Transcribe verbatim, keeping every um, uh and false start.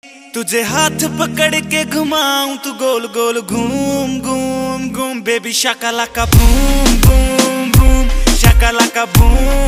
तुझे हाथ पकड़ के घुमाऊं तू गोल गोल घूम घूम घूम बेबी शाकालाका बूम बूम बूम शाकालाका बूम